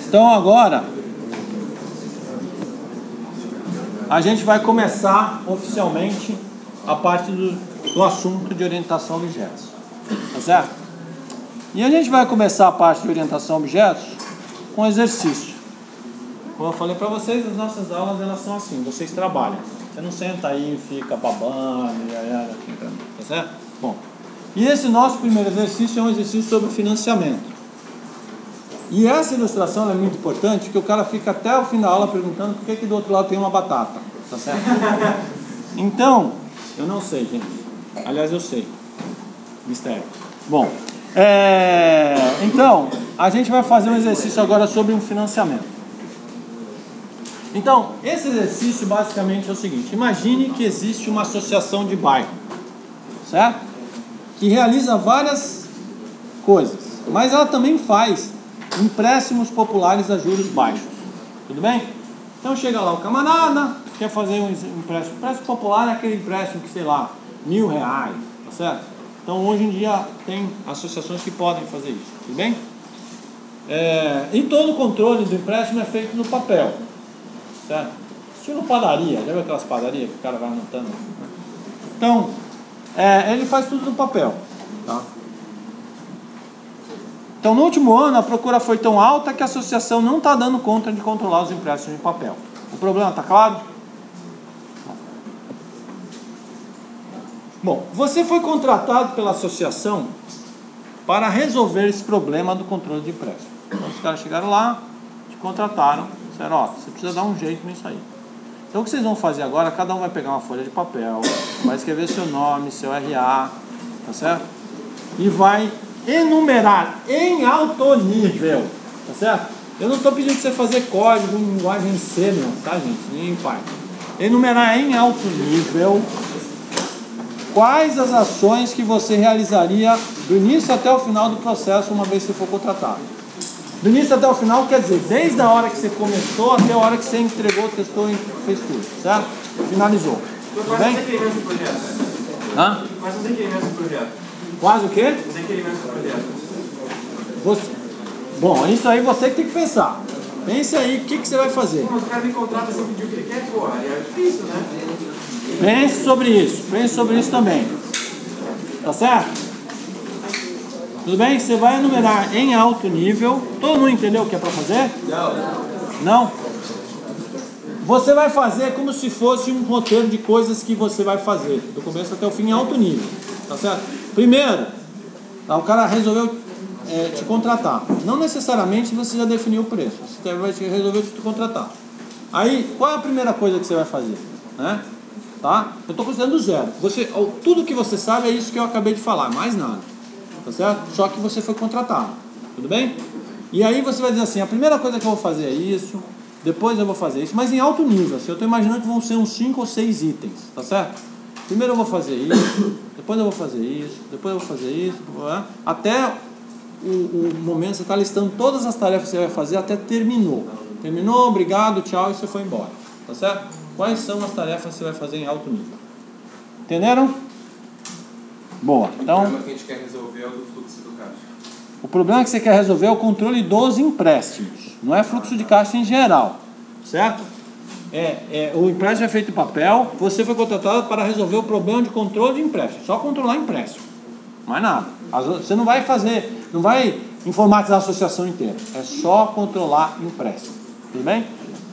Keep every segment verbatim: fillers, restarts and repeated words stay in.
Então agora a gente vai começar oficialmente a parte do, do assunto de orientação a objetos, tá certo? E a gente vai começar a parte de orientação a objetos com exercício. Como eu falei para vocês, as nossas aulas elas são assim, vocês trabalham. Você não senta aí e fica babando, e aí, assim, tá certo? Bom, e esse nosso primeiro exercício é um exercício sobre financiamento. E essa ilustração é muito importante, porque o cara fica até o fim da aula perguntando por que que do outro lado tem uma batata, tá certo? Então, eu não sei, gente. Aliás, eu sei. Mistério. Bom, é... então, a gente vai fazer um exercício agora sobre um financiamento. Então, esse exercício basicamente é o seguinte: imagine que existe uma associação de bairro, certo? Que realiza várias coisas, mas ela também faz empréstimos populares a juros baixos, tudo bem? Então chega lá o camarada, quer fazer um empréstimo. Empréstimo popular é aquele empréstimo que, sei lá, mil reais, tá certo? Então hoje em dia tem associações que podem fazer isso, tudo bem? É, e todo o controle do empréstimo é feito no papel, certo? Estilo padaria, já viu aquelas padarias que o cara vai anotando? Então, é, ele faz tudo no papel, tá? Então, no último ano, a procura foi tão alta que a associação não está dando conta de controlar os empréstimos em papel. O problema está claro? Bom, você foi contratado pela associação para resolver esse problema do controle de empréstimo. Então, os caras chegaram lá, te contrataram, disseram, ó, você precisa dar um jeito nisso aí. Então, o que vocês vão fazer agora, cada um vai pegar uma folha de papel, vai escrever seu nome, seu R A, tá certo? E vai enumerar em alto nível, tá certo? Eu não estou pedindo para você fazer código em linguagem C, não, tá, gente? Nem em Python. Enumerar em alto nível quais as ações que você realizaria do início até o final do processo uma vez que você for contratado. Do início até o final quer dizer, desde a hora que você começou até a hora que você entregou, testou e fez tudo, certo? Finalizou. Tudo bem? Hã? Quais os requerimentos do projeto? Quase o quê? Os requerimentos do projeto. Você... Bom, isso aí você que tem que pensar. Pense aí, o que, que você vai fazer? Mas o cara me contrata sem pedir o que ele quer, porra, é difícil, né? Pense sobre isso, pense sobre isso também. Tá certo? Tudo bem? Você vai enumerar em alto nível. Todo mundo entendeu o que é para fazer? Não. Não? Você vai fazer como se fosse um roteiro de coisas que você vai fazer, do começo até o fim, em alto nível. Tá certo? Primeiro, o cara resolveu é, te contratar. Não necessariamente você já definiu o preço. Você vai resolver te contratar. Aí, qual é a primeira coisa que você vai fazer? Né? Tá? Eu estou considerando zero. Você, tudo que você sabe é isso que eu acabei de falar, mais nada. Tá certo? Só que você foi contratado. Tudo bem? E aí você vai dizer assim, a primeira coisa que eu vou fazer é isso, depois eu vou fazer isso, mas em alto nível. Assim, eu estou imaginando que vão ser uns cinco ou seis itens. Tá certo? Primeiro eu vou fazer isso, depois eu vou fazer isso, depois eu vou fazer isso, até o, o momento que você está listando todas as tarefas que você vai fazer até terminou. Terminou, obrigado, tchau, e você foi embora. Tá certo? Quais são as tarefas que você vai fazer em alto nível? Entenderam? Boa. Então, o problema que a gente quer resolver é o do fluxo do caixa. O problema que você quer resolver é o controle dos empréstimos, não é fluxo de caixa em geral, certo? É, é, o empréstimo é feito em papel, você foi contratado para resolver o problema de controle de empréstimo, só controlar empréstimo, mais nada. Você não vai fazer, não vai informatizar a associação inteira, é só controlar empréstimo, tudo bem?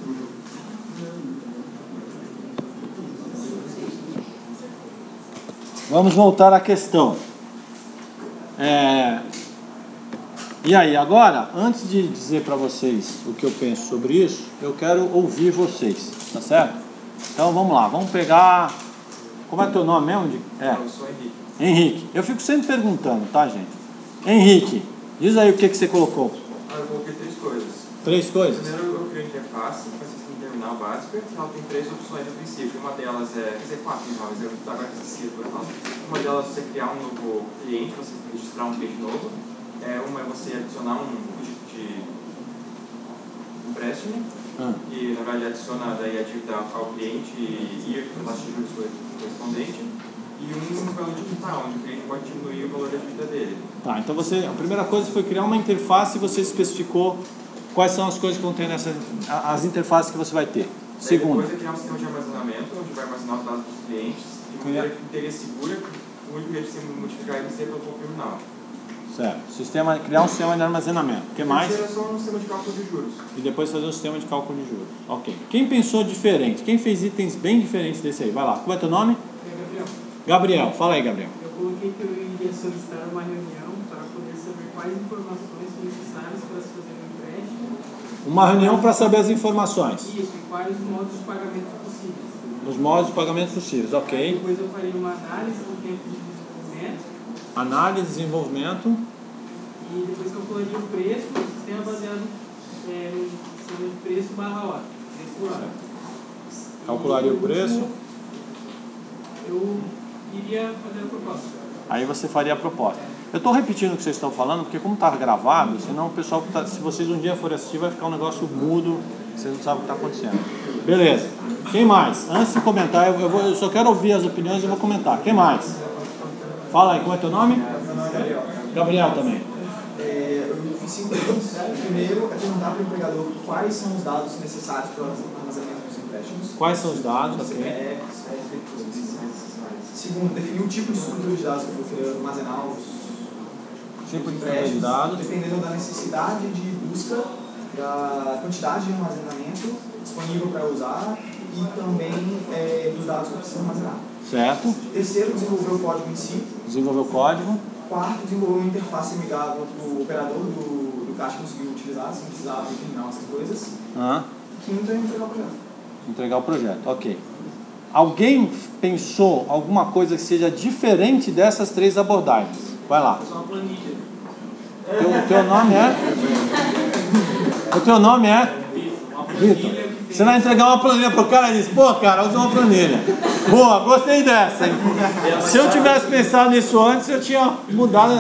Vamos voltar à questão. É... E aí, agora, antes de dizer para vocês o que eu penso sobre isso, eu quero ouvir vocês, tá certo? Então vamos lá, vamos pegar... Como é teu nome mesmo? É. Eu sou Henrique. Henrique. Eu fico sempre perguntando, tá, gente? Henrique, diz aí o que, que você colocou. Ah, eu coloquei três coisas. Três coisas? Primeiro eu criei a interface, com esse terminal básico, e ela tem três opções a princípio. Uma delas é, quer dizer, quatro mas eu agora esqueci, por exemplo. Uma delas é você criar um novo cliente, você registrar um cliente novo. É, uma é você adicionar um custo de empréstimo, ah. que na verdade adiciona daí a dívida ao cliente e a taxa de juros correspondente. E um valor digital, onde o cliente pode diminuir o valor da dívida dele. Tá, então você, a primeira coisa foi criar uma interface e você especificou Quais são as coisas que vão ter nessas, as interfaces que você vai ter? Segundo. Depois é criar um sistema de armazenamento, onde vai armazenar os dados dos clientes, de maneira que teria segura, o único jeito de se modificar ele seria pelo terminal. Certo. Sistema, criar um sistema de armazenamento. O que mais? Terceiro é só um sistema de cálculo de juros. E depois fazer um sistema de cálculo de juros. Ok. Quem pensou diferente? Quem fez itens bem diferentes desse aí? Vai lá. Qual é teu nome? É Gabriel. Gabriel. Fala aí, Gabriel. Eu coloquei que eu iria solicitar uma reunião para poder saber quais informações são necessárias para se fazer um empréstimo. Uma reunião para saber as informações. Isso, e quais os modos de pagamento possíveis. Os modos de pagamento possíveis. Ok. Aí depois eu faria uma análise do tempo de desenvolvimento. Análise, desenvolvimento. E depois calcularia o preço, o sistema baseado é, no sistema de preço barra hora. Preço por hora. Calcularia e, o preço. Último, eu iria fazer a proposta. Aí você faria a proposta. Eu estou repetindo o que vocês estão falando, porque como está gravado, senão o pessoal, tá, se vocês um dia forem assistir, vai ficar um negócio mudo, vocês não sabem o que está acontecendo. Beleza. Quem mais? Antes de comentar, eu, vou, eu só quero ouvir as opiniões e vou comentar. Quem mais? Fala aí, como é teu nome? Meu nome é Gabriel. Gabriel também. É, eu fiz cinco perguntas. Primeiro, é perguntar para o empregador quais são os dados necessários para o armazenamento dos empréstimos. Quais são os dados? C P Ok. F, C P F. Segundo, definir o tipo de estrutura de dados que eu vou querer armazenar os, Tipo os de empréstimos, dados. dependendo da necessidade de busca, da quantidade de armazenamento disponível para usar e também é, dos dados que eu preciso armazenar. Certo. Terceiro, desenvolver o código em si. Desenvolver o código. Quarto, desenvolver uma interface amigável para o operador do, do caixa conseguir utilizar, sem precisar de terminal, essas coisas. Ah. Quinto é entregar o projeto. Entregar o projeto, ok. Alguém pensou alguma coisa que seja diferente dessas três abordagens? Vai lá. Fazer uma planilha. O teu nome é? O teu nome é? Vitor. Você vai entregar uma planilha pro cara e diz, pô, cara, usa uma planilha. Boa, gostei dessa, hein? Se eu tivesse pensado nisso antes, eu tinha mudado.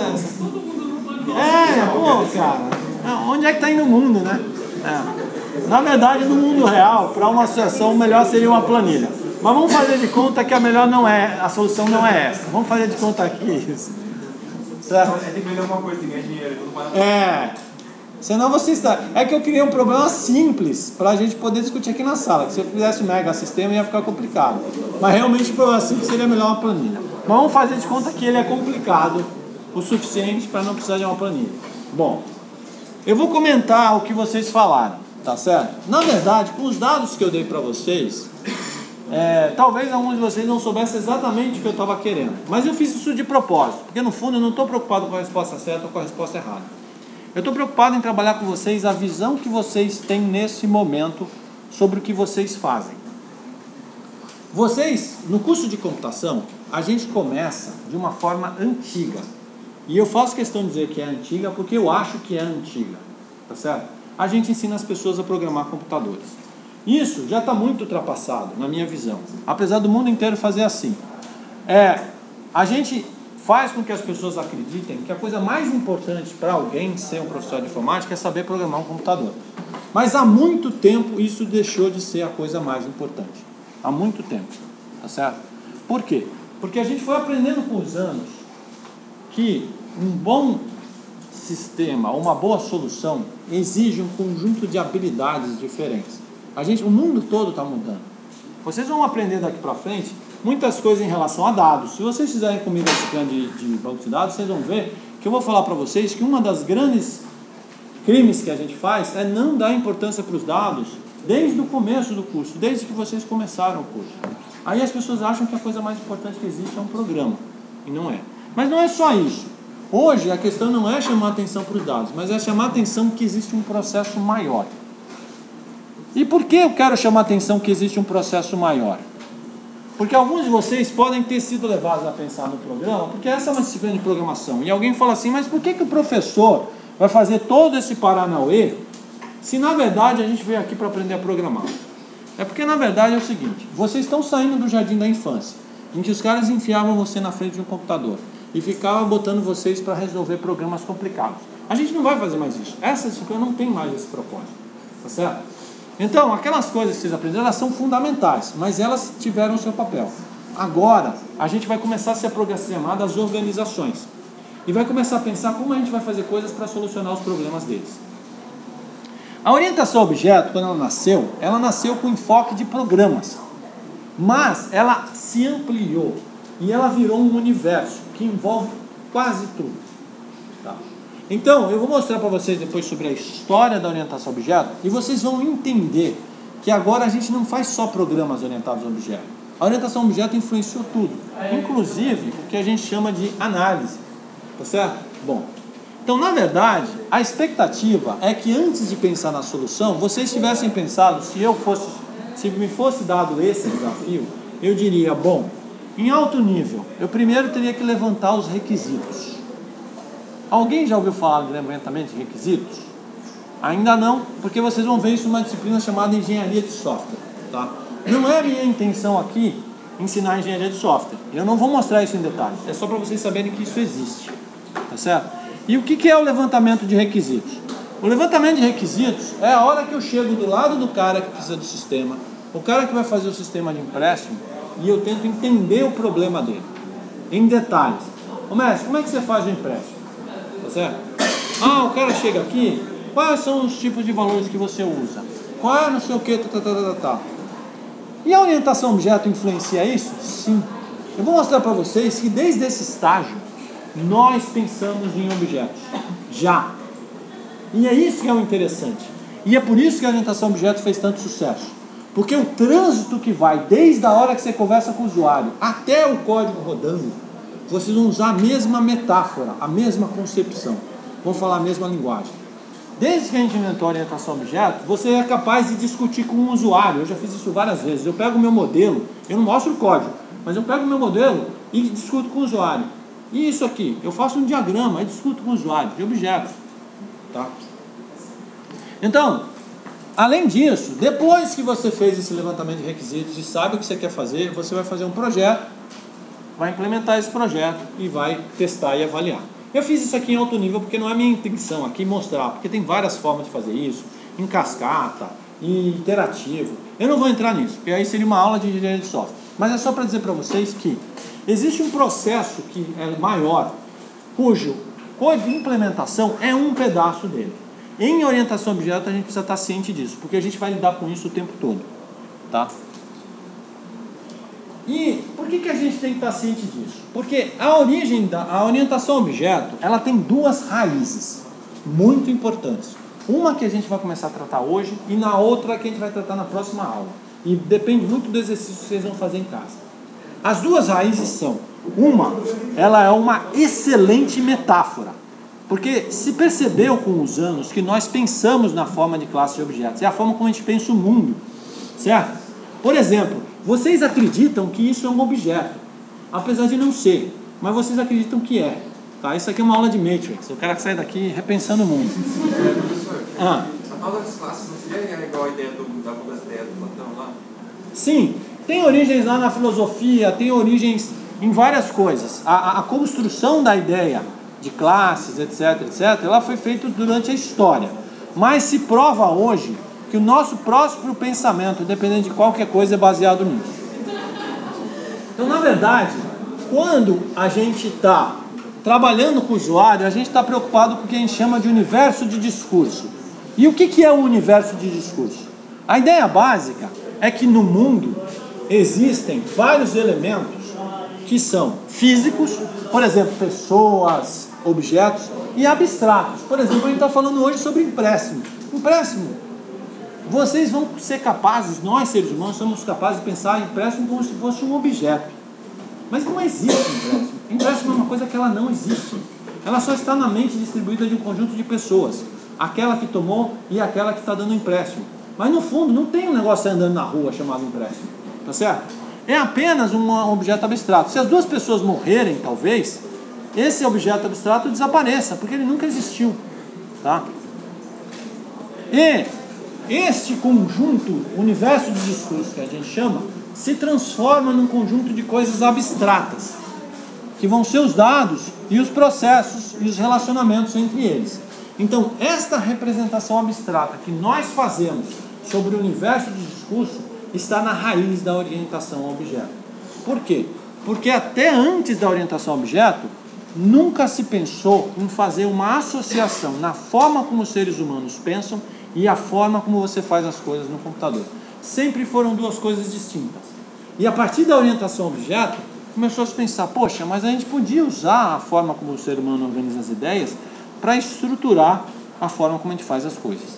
É, pô, cara. Onde é que tá indo o mundo, né? É. Na verdade, no mundo real, para uma associação, o melhor seria uma planilha. Mas vamos fazer de conta que a melhor não é, a solução não é essa. Vamos fazer de conta aqui isso. Certo? É, tem que vender alguma coisa, tem que ganhar dinheiro. Tudo É. Senão você está. É que eu criei um problema simples para a gente poder discutir aqui na sala. Que se eu fizesse um mega sistema ia ficar complicado. Mas realmente o problema simples seria melhor uma planilha. Mas vamos fazer de conta que ele é complicado o suficiente para não precisar de uma planilha. Bom, eu vou comentar o que vocês falaram, tá certo? Na verdade, com os dados que eu dei para vocês, é, talvez alguns de vocês não soubessem exatamente o que eu estava querendo. Mas eu fiz isso de propósito, porque no fundo eu não estou preocupado com a resposta certa ou com a resposta errada. Eu estou preocupado em trabalhar com vocês a visão que vocês têm nesse momento sobre o que vocês fazem. Vocês, no curso de computação, a gente começa de uma forma antiga. E eu faço questão de dizer que é antiga porque eu acho que é antiga. Tá certo? A gente ensina as pessoas a programar computadores. Isso já está muito ultrapassado, na minha visão. Apesar do mundo inteiro fazer assim. É, a gente faz com que as pessoas acreditem que a coisa mais importante para alguém ser um professor de informática é saber programar um computador. Mas há muito tempo isso deixou de ser a coisa mais importante. Há muito tempo, tá certo? Por quê? Porque a gente foi aprendendo com os anos que um bom sistema, uma boa solução exige um conjunto de habilidades diferentes. A gente, o mundo todo está mudando. Vocês vão aprender daqui para frente muitas coisas em relação a dados. Se vocês fizerem comigo esse plano de, de banco de dados, vocês vão ver que eu vou falar para vocês que uma das grandes crimes que a gente faz é não dar importância para os dados desde o começo do curso, desde que vocês começaram o curso. Aí as pessoas acham que a coisa mais importante que existe é um programa, e não é. Mas não é só isso. Hoje a questão não é chamar atenção para os dados, mas é chamar atenção que existe um processo maior. E por que eu quero chamar atenção que existe um processo maior? Porque alguns de vocês podem ter sido levados a pensar no programa, porque essa é uma disciplina de programação. E alguém fala assim, mas por que, que o professor vai fazer todo esse paranauê, se na verdade a gente veio aqui para aprender a programar? É porque na verdade é o seguinte, vocês estão saindo do jardim da infância, em que os caras enfiavam você na frente de um computador e ficavam botando vocês para resolver programas complicados. A gente não vai fazer mais isso. Essa disciplina não tem mais esse propósito, tá certo? Então, aquelas coisas que vocês aprenderam, elas são fundamentais, mas elas tiveram o seu papel. Agora, a gente vai começar a se aproximar das organizações e vai começar a pensar como a gente vai fazer coisas para solucionar os problemas deles. A orientação a objeto, quando ela nasceu, ela nasceu com enfoque de programas, mas ela se ampliou e ela virou um universo que envolve quase tudo. Tá? Então, eu vou mostrar para vocês depois sobre a história da orientação a objeto e vocês vão entender que agora a gente não faz só programas orientados a objeto. A orientação a objeto influenciou tudo, inclusive o que a gente chama de análise. Tá certo? Bom, então na verdade, a expectativa é que antes de pensar na solução, vocês tivessem pensado, se eu fosse, se me fosse dado esse desafio, eu diria, bom, em alto nível, eu primeiro teria que levantar os requisitos. Alguém já ouviu falar de levantamento de requisitos? Ainda não, porque vocês vão ver isso numa disciplina chamada engenharia de software. Tá? Não é a minha intenção aqui ensinar engenharia de software. Eu não vou mostrar isso em detalhes. É só para vocês saberem que isso existe. Tá certo? E o que que é o levantamento de requisitos? O levantamento de requisitos é a hora que eu chego do lado do cara que precisa do sistema, o cara que vai fazer o sistema de empréstimo, e eu tento entender o problema dele, em detalhes. Ô mestre, como é que você faz o empréstimo? Tá certo? Ah, o cara chega aqui, quais são os tipos de valores que você usa? Qual é não sei o que, tá, tá, tá, tá, tá. E a orientação a objeto influencia isso? Sim. Eu vou mostrar para vocês que desde esse estágio, nós pensamos em objetos. Já. E é isso que é o interessante. E é por isso que a orientação a objeto fez tanto sucesso. Porque o trânsito que vai desde a hora que você conversa com o usuário até o código rodando, vocês vão usar a mesma metáfora, a mesma concepção. Vão falar a mesma linguagem. Desde que a gente inventou a orientação a objeto, você é capaz de discutir com um usuário. Eu já fiz isso várias vezes. Eu pego o meu modelo, eu não mostro o código, mas eu pego o meu modelo e discuto com o usuário. E isso aqui, eu faço um diagrama e discuto com o usuário de objetos. Tá? Então, além disso, depois que você fez esse levantamento de requisitos e sabe o que você quer fazer, você vai fazer um projeto, vai implementar esse projeto e vai testar e avaliar. Eu fiz isso aqui em alto nível porque não é minha intenção aqui mostrar, porque tem várias formas de fazer isso, em cascata, em interativo. Eu não vou entrar nisso, porque aí seria uma aula de engenharia de software. Mas é só para dizer para vocês que existe um processo que é maior, cujo código de implementação é um pedaço dele. Em orientação a objeto a gente precisa estar ciente disso, porque a gente vai lidar com isso o tempo todo. Tá? E por que que a gente tem que estar ciente disso? Porque a origem da a orientação a objeto, ela tem duas raízes muito importantes. Uma que a gente vai começar a tratar hoje e na outra que a gente vai tratar na próxima aula. E depende muito do exercício que vocês vão fazer em casa. As duas raízes são, uma, ela é uma excelente metáfora. Porque se percebeu com os anos que nós pensamos na forma de classe de objetos. É a forma como a gente pensa o mundo. Certo? Por exemplo, vocês acreditam que isso é um objeto, apesar de não ser, mas vocês acreditam que é. Tá? Isso aqui é uma aula de Matrix, o cara que sai daqui repensando o mundo. É, professor, Ah. a tal das classes não seria igual a ideia do, da ideia do Platão lá? Sim, tem origens lá na filosofia, tem origens em várias coisas. A, a, a construção da ideia de classes, etc, etc, ela foi feita durante a história. Mas se prova hoje que o nosso próximo pensamento, independente de qualquer coisa, é baseado nisso. Então, na verdade, quando a gente está trabalhando com o usuário, a gente está preocupado com o que a gente chama de universo de discurso. E o que que é o universo de discurso? A ideia básica é que no mundo existem vários elementos que são físicos, por exemplo, pessoas, objetos, e abstratos. Por exemplo, a gente está falando hoje sobre empréstimo. Empréstimo. Vocês vão ser capazes, nós seres humanos somos capazes de pensar em empréstimo como se fosse um objeto. Mas não existe empréstimo. Empréstimo é uma coisa que ela não existe. Ela só está na mente distribuída de um conjunto de pessoas. Aquela que tomou e aquela que está dando empréstimo. Mas no fundo não tem um negócio andando na rua chamado empréstimo. Tá certo? É apenas um objeto abstrato. Se as duas pessoas morrerem, talvez, esse objeto abstrato desapareça, porque ele nunca existiu. Tá? E este conjunto, universo de discurso que a gente chama, se transforma num conjunto de coisas abstratas, que vão ser os dados e os processos e os relacionamentos entre eles. Então, esta representação abstrata que nós fazemos sobre o universo de discurso está na raiz da orientação ao objeto. Por quê? Porque até antes da orientação ao objeto, nunca se pensou em fazer uma associação na forma como os seres humanos pensam e a forma como você faz as coisas no computador. Sempre foram duas coisas distintas. E a partir da orientação a objeto, começou a se pensar, poxa, mas a gente podia usar a forma como o ser humano organiza as ideias para estruturar a forma como a gente faz as coisas.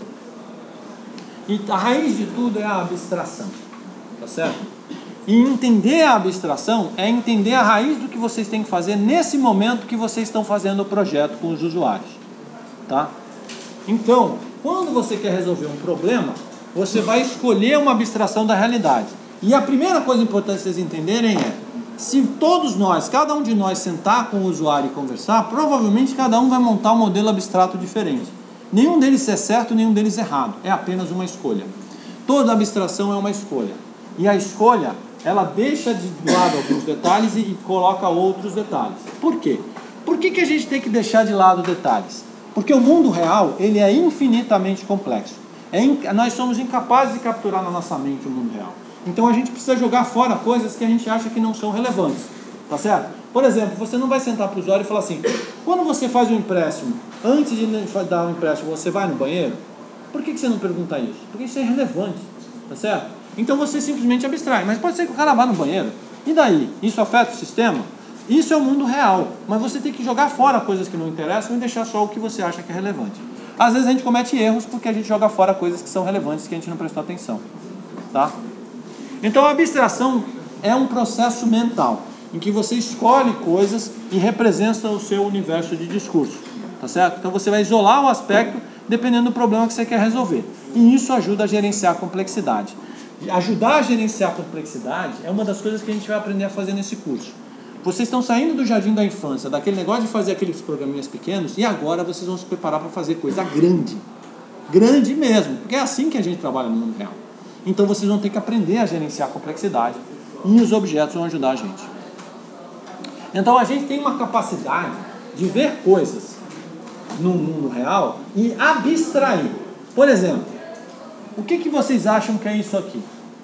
E a raiz de tudo é a abstração, tá certo? E entender a abstração é entender a raiz do que vocês têm que fazer nesse momento que vocês estão fazendo o projeto com os usuários, tá? Então, quando você quer resolver um problema, você vai escolher uma abstração da realidade. E a primeira coisa importante vocês entenderem é, se todos nós, cada um de nós sentar com o usuário e conversar, provavelmente cada um vai montar um modelo abstrato diferente. Nenhum deles é certo, nenhum deles é errado. É apenas uma escolha. Toda abstração é uma escolha. E a escolha, ela deixa de lado alguns detalhes e, e coloca outros detalhes. Por quê? Por que que a gente tem que deixar de lado detalhes? Porque o mundo real, ele é infinitamente complexo. É in... Nós somos incapazes de capturar na nossa mente o mundo real. Então a gente precisa jogar fora coisas que a gente acha que não são relevantes. Tá certo? Por exemplo, você não vai sentar para o usuário e falar assim, quando você faz um empréstimo, antes de dar um empréstimo, você vai no banheiro? Por que que você não pergunta isso? Porque isso é irrelevante. Tá certo? Então você simplesmente abstrai. Mas pode ser que o cara vá no banheiro. E daí? Isso afeta o sistema? Isso é o mundo real. Mas você tem que jogar fora coisas que não interessam e deixar só o que você acha que é relevante. Às vezes a gente comete erros porque a gente joga fora coisas que são relevantes que a gente não prestou atenção. Tá? Então a abstração é um processo mental em que você escolhe coisas e representa o seu universo de discurso. Tá certo? Então você vai isolar o aspecto dependendo do problema que você quer resolver. E isso ajuda a gerenciar a complexidade. Ajudar a gerenciar a complexidade é uma das coisas que a gente vai aprender a fazer nesse curso. Vocês estão saindo do jardim da infância, daquele negócio de fazer aqueles programinhas pequenos, e agora vocês vão se preparar para fazer coisa grande. Grande mesmo, porque é assim que a gente trabalha no mundo real. Então vocês vão ter que aprender a gerenciar a complexidade e os objetos vão ajudar a gente. Então a gente tem uma capacidade de ver coisas no mundo real e abstrair. Por exemplo, o que que vocês acham que é isso aqui?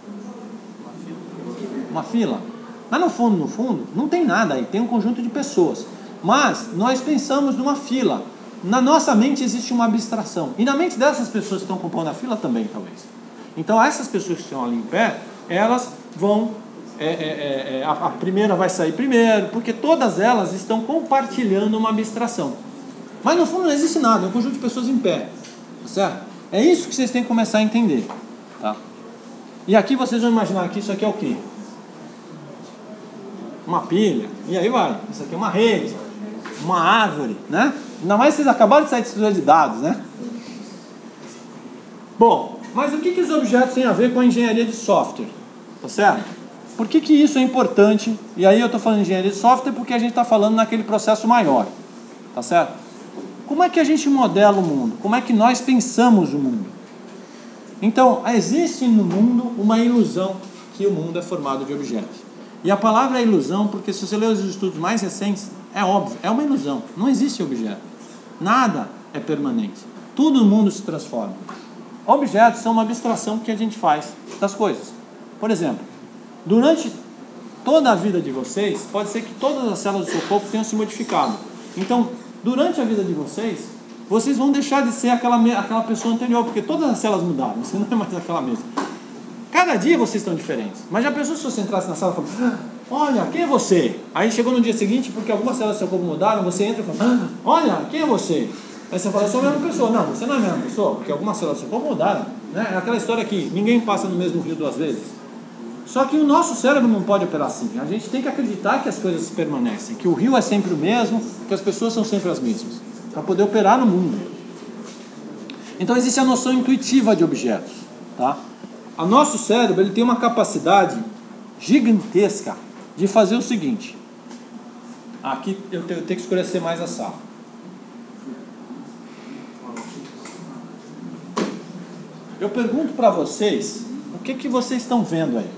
Uma fila? Mas no fundo, no fundo, não tem nada aí, tem um conjunto de pessoas. Mas nós pensamos numa fila. Na nossa mente existe uma abstração. E na mente dessas pessoas que estão compondo a fila também, talvez. Então essas pessoas que estão ali em pé, elas vão... É, é, é, a, a primeira vai sair primeiro, porque todas elas estão compartilhando uma abstração. Mas no fundo não existe nada, é um conjunto de pessoas em pé. Tá certo? É isso que vocês têm que começar a entender. Tá? E aqui vocês vão imaginar que isso aqui é o quê? Uma pilha, e aí vai. Isso aqui é uma rede, uma árvore, né? Ainda mais vocês acabaram de sair de estrutura de dados, né? Bom, mas o que que os objetos têm a ver com a engenharia de software? Tá certo? Por que que isso é importante? E aí eu estou falando de engenharia de software porque a gente está falando naquele processo maior. Tá certo? Como é que a gente modela o mundo? Como é que nós pensamos o mundo? Então, existe no mundo uma ilusão que o mundo é formado de objetos. E a palavra é ilusão porque se você ler os estudos mais recentes, é óbvio, é uma ilusão. Não existe objeto. Nada é permanente. Tudo no mundo se transforma. Objetos são uma abstração que a gente faz das coisas. Por exemplo, durante toda a vida de vocês, pode ser que todas as células do seu corpo tenham se modificado. Então, durante a vida de vocês, vocês vão deixar de ser aquela, aquela pessoa anterior, porque todas as células mudaram, você não é mais aquela mesma. Cada dia vocês estão diferentes. Mas já pensou se você entrasse na sala e falasse, olha, quem é você? Aí chegou no dia seguinte, porque algumas células do seu corpo mudaram, você entra e fala, olha, quem é você? Aí você fala, eu sou a mesma pessoa. Não, você não é a mesma pessoa, porque algumas células do seu corpo mudaram. Né? É aquela história que ninguém passa no mesmo rio duas vezes. Só que o nosso cérebro não pode operar assim. A gente tem que acreditar que as coisas permanecem, que o rio é sempre o mesmo, que as pessoas são sempre as mesmas, para poder operar no mundo. Então existe a noção intuitiva de objetos. Tá? O nosso cérebro ele tem uma capacidade gigantesca de fazer o seguinte. Aqui eu tenho, eu tenho que escurecer mais a sala. Eu pergunto para vocês, o que, que vocês estão vendo aí?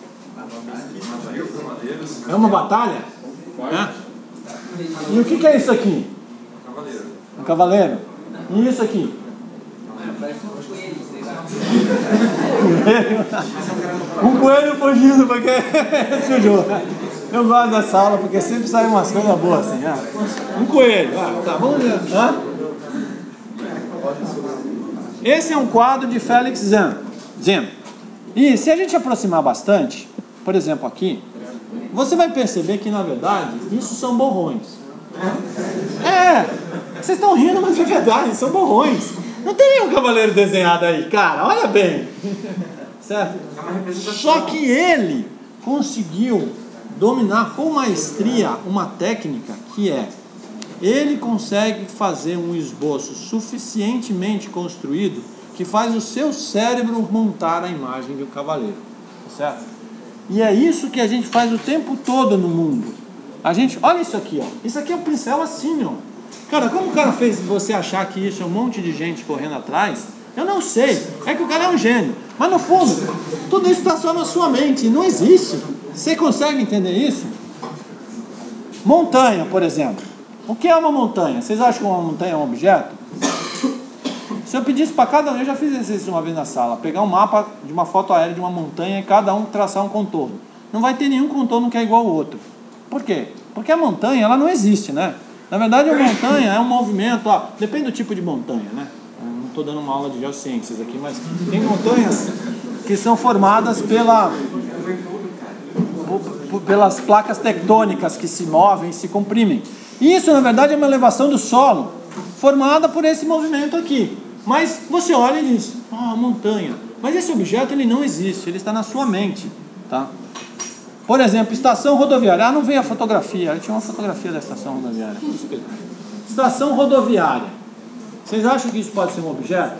É uma batalha? É? E o que, que é isso aqui? Um cavaleiro. Um cavaleiro? E isso aqui? Um coelho fugindo porque sujou. Eu gosto dessa aula porque sempre sai umas coisas boas assim. Ah. Um coelho. Ah, tá, vamos ver. Ah? Esse é um quadro de Felix Zan. Zan. E se a gente aproximar bastante, por exemplo aqui, você vai perceber que na verdade isso são borrões. É, vocês estão rindo, mas é verdade, são borrões. Não tem nenhum cavaleiro desenhado aí, cara, olha bem. Certo? Só que ele conseguiu dominar com maestria uma técnica que é, ele consegue fazer um esboço suficientemente construído que faz o seu cérebro montar a imagem de um cavaleiro, certo? E é isso que a gente faz o tempo todo no mundo. A gente, olha isso aqui, ó. Isso aqui é um pincel assim, ó. Cara, como o cara fez você achar que isso é um monte de gente correndo atrás? Eu não sei. É que o cara é um gênio. Mas no fundo, tudo isso está só na sua mente. Não existe. Você consegue entender isso? Montanha, por exemplo. O que é uma montanha? Vocês acham que uma montanha é um objeto? Se eu pedisse para cada um, eu já fiz isso uma vez na sala, pegar um mapa de uma foto aérea de uma montanha e cada um traçar um contorno. Não vai ter nenhum contorno que é igual ao outro. Por quê? Porque a montanha, ela não existe, né? Na verdade, a montanha é um movimento, ó, depende do tipo de montanha, né? Eu não estou dando uma aula de geociências aqui, mas tem montanhas que são formadas pela, pelas placas tectônicas que se movem e se comprimem. Isso, na verdade, é uma elevação do solo formada por esse movimento aqui. Mas você olha e diz, ah, montanha. Mas esse objeto, ele não existe, ele está na sua mente, tá? Por exemplo, estação rodoviária. Ah, não veio a fotografia. Eu tinha uma fotografia da estação rodoviária. Estação rodoviária. Vocês acham que isso pode ser um objeto?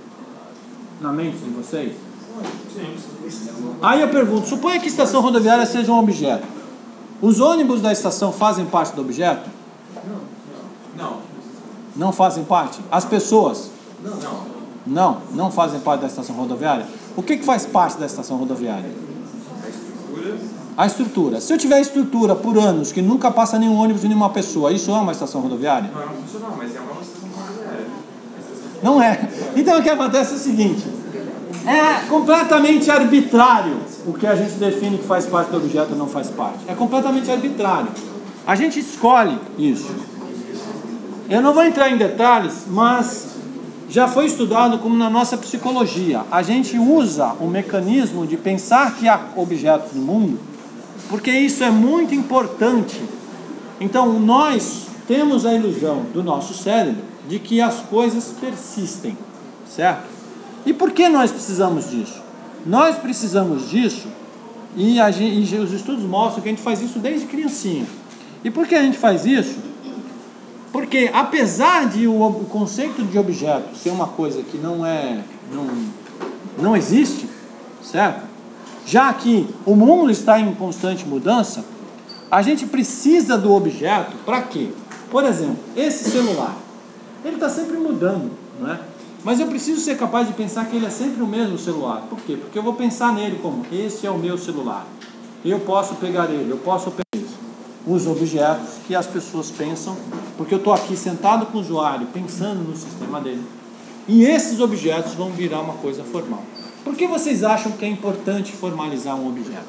Na mente de vocês? Sim. Aí eu pergunto, suponha que a estação rodoviária seja um objeto. Os ônibus da estação fazem parte do objeto? Não. Não fazem parte? As pessoas? Não. Não, não fazem parte da estação rodoviária? O que que faz parte da estação rodoviária? A estrutura. A estrutura. Se eu tiver estrutura por anos que nunca passa nenhum ônibus e nenhuma pessoa, isso é uma estação rodoviária? Não, não funciona, mas é uma estação rodoviária. Não é. Então o que acontece é o seguinte, é completamente arbitrário o que a gente define que faz parte do objeto ou não faz parte. É completamente arbitrário. A gente escolhe isso. Eu não vou entrar em detalhes, mas já foi estudado como na nossa psicologia. A gente usa o mecanismo de pensar que há objetos no mundo, porque isso é muito importante. Então nós temos a ilusão do nosso cérebro de que as coisas persistem, certo? E por que nós precisamos disso? Nós precisamos disso, e, a gente, e os estudos mostram que a gente faz isso desde criancinha. E por que a gente faz isso? Porque apesar de o, o conceito de objeto ser uma coisa que não é, não, não existe, certo? Já que o mundo está em constante mudança, a gente precisa do objeto para quê? Por exemplo, esse celular, ele está sempre mudando, não é? Mas eu preciso ser capaz de pensar que ele é sempre o mesmo celular. Por quê? Porque eu vou pensar nele como, esse é o meu celular. Eu posso pegar ele, eu posso pegar isso. Os objetos que as pessoas pensam, porque eu estou aqui sentado com o usuário, pensando no sistema dele. E esses objetos vão virar uma coisa formal. Por que vocês acham que é importante formalizar um objeto?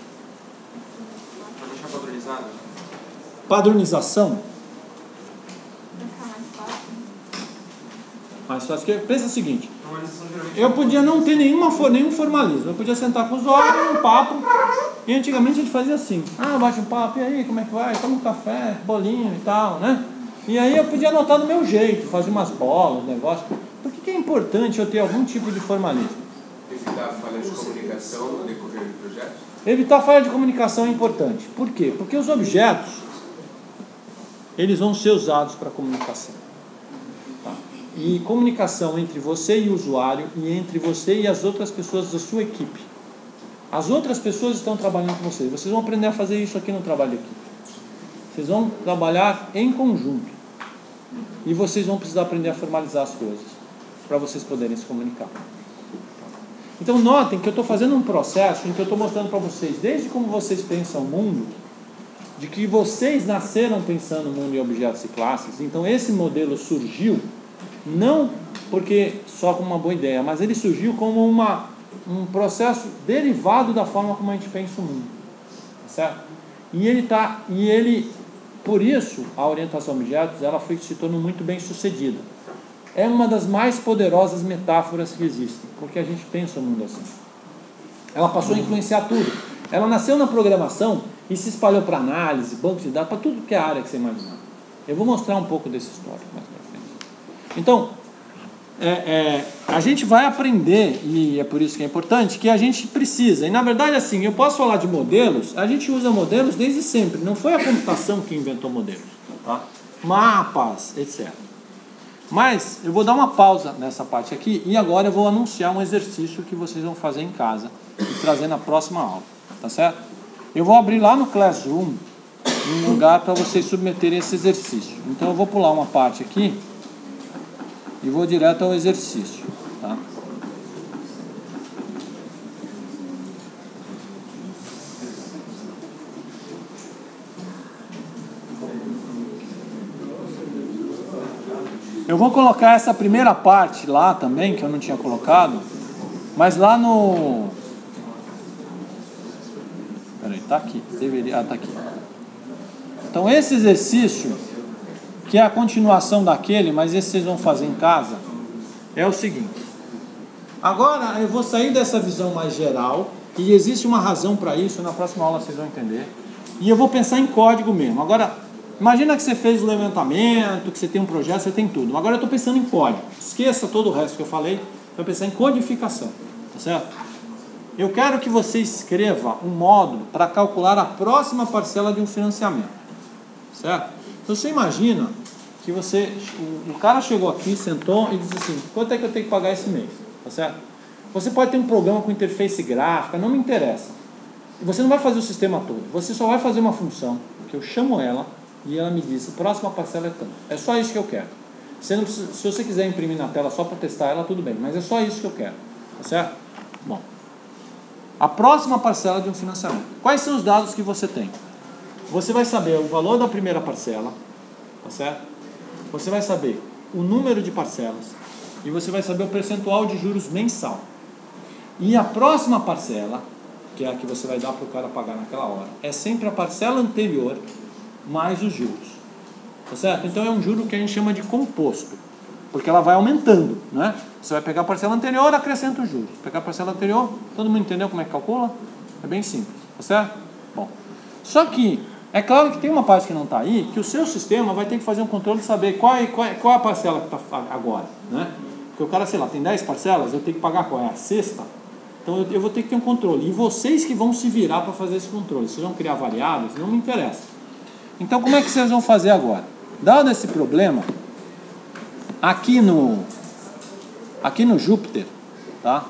Para deixar padronizado. Padronização? Mas só que pensa o seguinte, eu podia não ter nenhuma, nenhum formalismo, eu podia sentar com os olhos, um papo, e antigamente a gente fazia assim, ah, bate um papo, e aí, como é que vai? Toma um café, bolinho e tal, né? E aí eu podia anotar do meu jeito, fazer umas bolas, negócio. Por que que é importante eu ter algum tipo de formalismo? Evitar falha de comunicação no decorrer do projeto? Evitar falha de comunicação é importante. Por quê? Porque os objetos, eles vão ser usados para comunicação. Tá? E comunicação entre você e o usuário, e entre você e as outras pessoas da sua equipe. As outras pessoas estão trabalhando com vocês. Vocês vão aprender a fazer isso aqui no trabalho de equipe. Vocês vão trabalhar em conjunto. E vocês vão precisar aprender a formalizar as coisas, para vocês poderem se comunicar. Então notem que eu estou fazendo um processo em que eu estou mostrando para vocês, desde como vocês pensam o mundo, de que vocês nasceram pensando o mundo em objetos e classes. Então esse modelo surgiu, não porque só como uma boa ideia, mas ele surgiu como uma, um processo derivado da forma como a gente pensa o mundo. Certo? E ele tá, e ele, por isso, a orientação a objetos, ela foi, se tornou muito bem sucedida. É uma das mais poderosas metáforas que existem, porque a gente pensa o mundo assim. Ela passou a influenciar tudo. Ela nasceu na programação e se espalhou para análise, banco de dados, para tudo que é área que você imaginar. Eu vou mostrar um pouco desse histórico mais para frente. Então, é, é, a gente vai aprender, e é por isso que é importante, que a gente precisa. E na verdade, assim, eu posso falar de modelos, a gente usa modelos desde sempre. Não foi a computação que inventou modelos, tá? Mapas, etcétera. Mas eu vou dar uma pausa nessa parte aqui e agora eu vou anunciar um exercício que vocês vão fazer em casa e trazer na próxima aula, tá certo? Eu vou abrir lá no Classroom um lugar para vocês submeterem esse exercício. Então eu vou pular uma parte aqui e vou direto ao exercício, tá? Eu vou colocar essa primeira parte lá também, que eu não tinha colocado, mas lá no... Peraí, tá aqui, deveria... Ah, tá aqui. Então esse exercício, que é a continuação daquele, mas esse vocês vão fazer em casa, é o seguinte. Agora eu vou sair dessa visão mais geral, e existe uma razão para isso, na próxima aula vocês vão entender, e eu vou pensar em código mesmo. Agora, imagina que você fez o levantamento, que você tem um projeto, você tem tudo. Agora eu estou pensando em código. Esqueça todo o resto que eu falei, eu pensar em codificação, tá certo? Eu quero que você escreva um módulo para calcular a próxima parcela de um financiamento, certo? Então você imagina que você, o, o cara chegou aqui, sentou e disse assim, quanto é que eu tenho que pagar esse mês, tá certo? Você pode ter um programa com interface gráfica, não me interessa. Você não vai fazer o sistema todo, você só vai fazer uma função, que eu chamo ela, e ela me diz, a próxima parcela é tanto. É só isso que eu quero. Você não precisa, se você quiser imprimir na tela só para testar ela, tudo bem, mas é só isso que eu quero, tá certo? Bom, a próxima parcela de um financiamento. Quais são os dados que você tem? Você vai saber o valor da primeira parcela, tá certo? Você vai saber o número de parcelas e você vai saber o percentual de juros mensal. E a próxima parcela, que é a que você vai dar para o cara pagar naquela hora, é sempre a parcela anterior mais os juros, tá certo? Então é um juro que a gente chama de composto, porque ela vai aumentando, né? Você vai pegar a parcela anterior, acrescenta os juros. Pegar a parcela anterior, todo mundo entendeu como é que calcula? É bem simples, tá certo? Bom, só que é claro que tem uma parte que não está aí, que o seu sistema vai ter que fazer um controle de saber qual é, qual é, qual é a parcela que está agora, né? Porque o cara, sei lá, tem dez parcelas, eu tenho que pagar qual é a sexta, então eu, eu vou ter que ter um controle. E vocês que vão se virar para fazer esse controle. Vocês vão criar variáveis, não me interessa. Então como é que vocês vão fazer agora? Dado esse problema, aqui no, aqui no Jupyter, tá?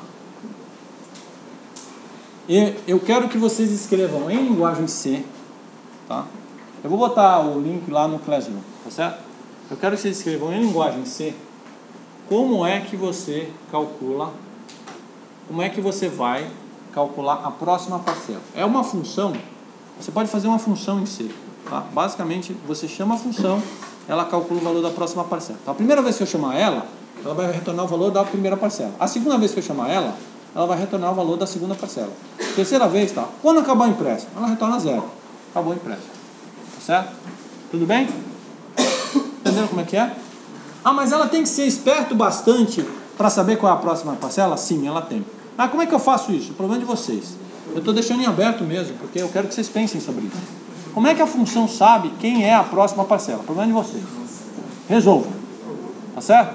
E eu quero que vocês escrevam em linguagem C, tá? Eu vou botar o link lá no Classroom, tá certo? Eu quero que vocês escrevam em linguagem C como é que você calcula, como é que você vai calcular a próxima parcela. É uma função, você pode fazer uma função em C. Tá? Basicamente, você chama a função, ela calcula o valor da próxima parcela. Então, a primeira vez que eu chamar ela, ela vai retornar o valor da primeira parcela. A segunda vez que eu chamar ela, ela vai retornar o valor da segunda parcela. Terceira vez, tá? Quando acabar o empréstimo, ela retorna zero. Acabou o empréstimo. Tá certo? Tudo bem? Entenderam como é que é? Ah, mas ela tem que ser esperto bastante para saber qual é a próxima parcela? Sim, ela tem. Ah, como é que eu faço isso? O problema é de vocês. Eu estou deixando em aberto mesmo, porque eu quero que vocês pensem sobre isso. Como é que a função sabe quem é a próxima parcela? O problema é de vocês. Resolvam. Tá certo?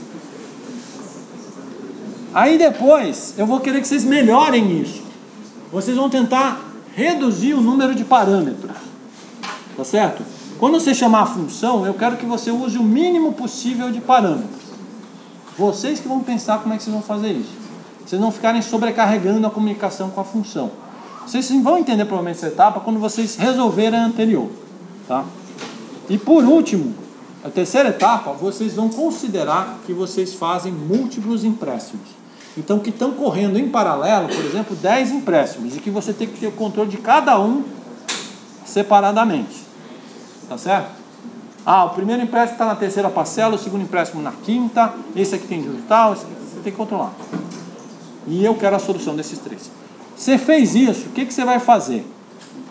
Aí depois, eu vou querer que vocês melhorem isso. Vocês vão tentar reduzir o número de parâmetros. Tá certo? Quando você chamar a função, eu quero que você use o mínimo possível de parâmetros. Vocês que vão pensar como é que vocês vão fazer isso. Vocês não ficarem sobrecarregando a comunicação com a função. Vocês vão entender provavelmente essa etapa quando vocês resolverem a anterior, tá? E por último, a terceira etapa, vocês vão considerar que vocês fazem múltiplos empréstimos. Então, que estão correndo em paralelo, por exemplo, dez empréstimos, e que você tem que ter o controle de cada um separadamente, tá certo? Ah, o primeiro empréstimo está na terceira parcela, o segundo empréstimo na quinta, esse aqui tem juros tal, esse aqui você tem que controlar. E eu quero a solução desses três. Você fez isso, o que, que você vai fazer?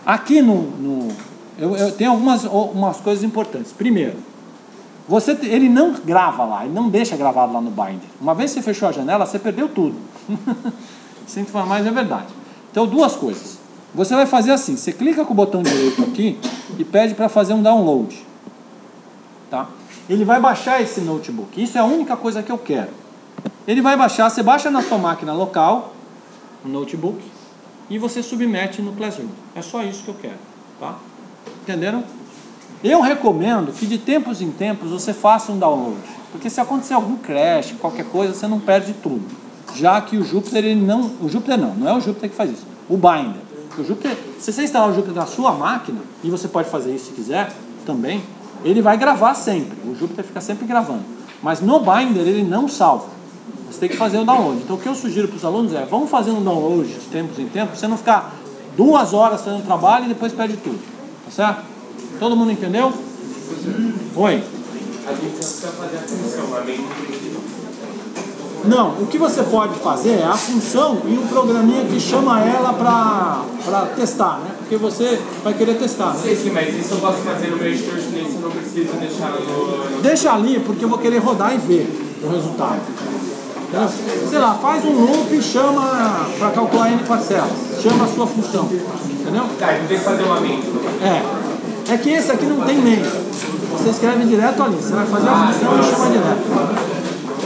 Aqui no... no eu, eu tenho algumas umas coisas importantes. Primeiro, você, ele não grava lá, ele não deixa gravado lá no Binder. Uma vez que você fechou a janela, você perdeu tudo. Sinto falar, mas é verdade. Então, duas coisas. Você vai fazer assim, você clica com o botão direito aqui e pede para fazer um download. Tá? Ele vai baixar esse notebook. Isso é a única coisa que eu quero. Ele vai baixar, você baixa na sua máquina local, o notebook, e você submete no Classroom. É só isso que eu quero. Tá? Entenderam? Eu recomendo que de tempos em tempos você faça um download. Porque se acontecer algum crash, qualquer coisa, você não perde tudo. Já que o Jupyter, ele não... O Jupyter não, não é o Jupyter que faz isso. O Binder. O Jupyter, se você instalar o Jupyter na sua máquina, e você pode fazer isso se quiser também, ele vai gravar sempre. O Jupyter fica sempre gravando. Mas no Binder ele não salva. Você tem que fazer o download. Então o que eu sugiro para os alunos é, vamos fazer um download de tempos em tempos, pra você não ficar duas horas fazendo trabalho e depois perde tudo. Tá certo? Todo mundo entendeu? Oi? A gente precisa fazer a função, a mente. Não, o que você pode fazer é a função e um programinha que chama ela para testar, né? Porque você vai querer testar, né? Sim, sim, mas isso eu posso fazer no meu editor chinês, eu não preciso deixar no... Deixa ali, porque eu vou querer rodar e ver o resultado. Entendeu? Sei lá, faz um loop e chama para calcular N parcelas. Chama a sua função. Entendeu? Tá, então tem que fazer uma mente. É. É que esse aqui não tem mente. Você escreve direto ali. Você vai fazer a função e chama direto.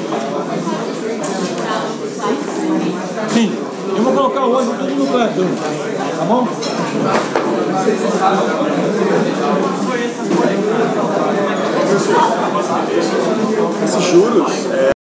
Sim, eu vou colocar hoje tudo no Classroom, tá bom? Esses juros... É...